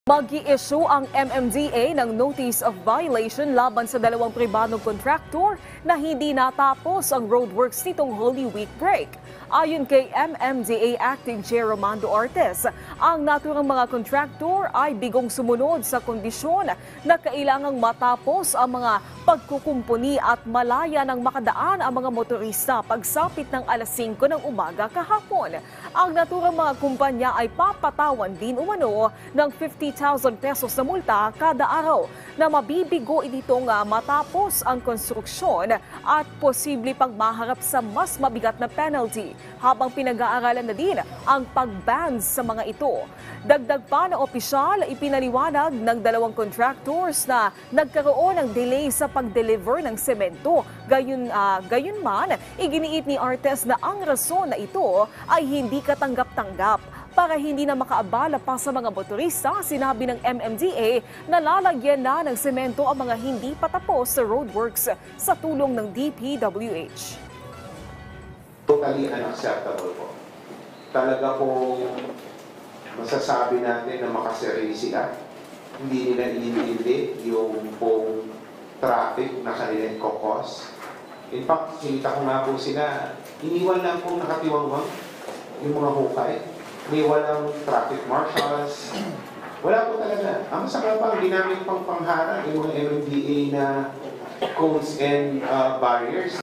Mag-i-issue ang MMDA ng Notice of Violation laban sa dalawang pribadong kontraktor na hindi natapos ang roadworks nitong Holy Week break. Ayon kay MMDA Acting Chair Romando Ortiz, ang naturang mga kontraktor ay bigong sumunod sa kondisyon na kailangang matapos ang mga pagkukumpuni at malaya ng makadaan ang mga motorista pagsapit ng alas 5 ng umaga kahapon. Ang naturang mga kumpanya ay papatawan din umano ng 50,000 pesos na multa kada araw na mabibigo itong matapos ang konstruksyon at posible pang maharap sa mas mabigat na penalty habang pinag-aaralan na din ang pag-ban sa mga ito. Dagdag pa ng opisyal, ipinaliwanag ng dalawang contractors na nagkaroon ng delay sa pag-deliver ng semento. Gayunman, iginiit ni Ortiz na ang rason na ito ay hindi katanggap-tanggap. Para hindi na makaabala pa sa mga motorista, sinabi ng MMDA na lalagyan na ng semento ang mga hindi patapos sa roadworks sa tulong ng DPWH. Totally unacceptable po. Talaga po masasabi natin na makaseri sila. Hindi nila inintindi yung pong traffic na kanilang kokos. In fact, sinita ko nga po sila, iniwan lang pong nakatiwangwang yung mga hukay. May walang traffic marshals. Wala po talaga. Ang masama pa, ginamit pang pangharang yung mga MMDA na cones and barriers.